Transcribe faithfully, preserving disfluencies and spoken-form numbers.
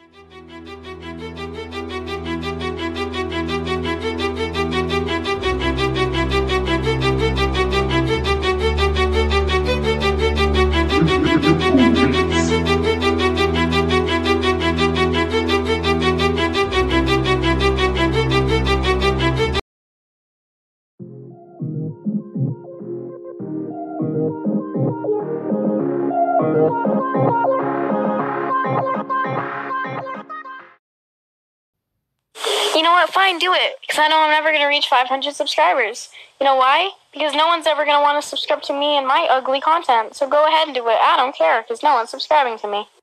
You know what? Fine, do it. Because I know I'm never going to reach five hundred subscribers. You know why? Because no one's ever going to want to subscribe to me and my ugly content. So go ahead and do it. I don't care because no one's subscribing to me.